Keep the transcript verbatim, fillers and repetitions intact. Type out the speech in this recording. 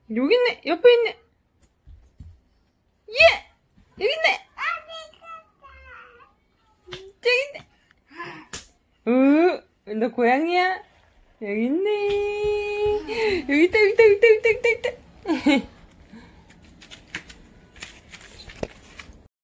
여기 있네. 옆에 있네. 예! 여기 있네. 저기 있네. 어, 너 고양이야? 여기 있네. 여기 있다, 여기 있다, 여기 있다.